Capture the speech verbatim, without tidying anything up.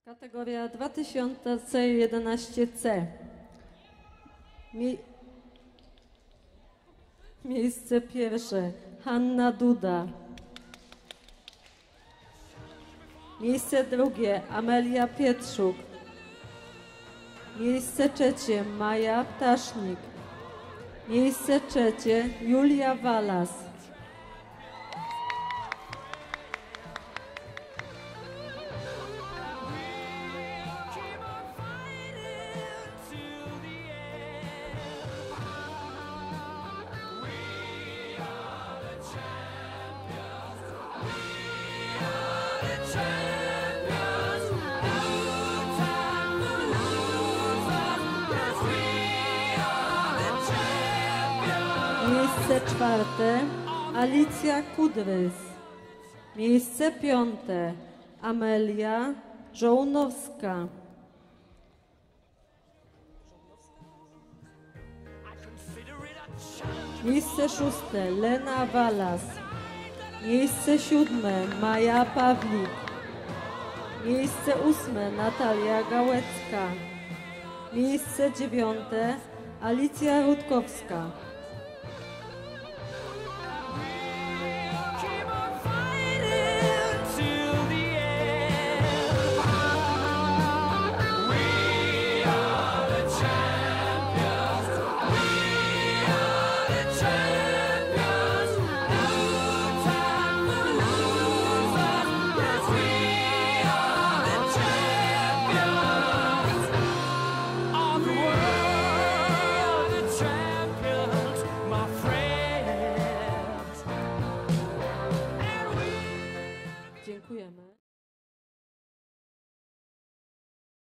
Kategoria dwa tysiące jedenaście C. Mie Miejsce pierwsze Hanna Duda. Miejsce drugie Amelia Pietrzuk. Miejsce trzecie Maja Ptasznik. Miejsce trzecie Julia Walas. Miejsce czwarte Alicja Kudrys. Miejsce piąte Amelia Żołnowska. Miejsce szóste Lena Walas. Miejsce siódme Maja Pawlik. Miejsce ósme Natalia Gałecka. Miejsce dziewiąte Alicja Rutkowska. Dziękujemy.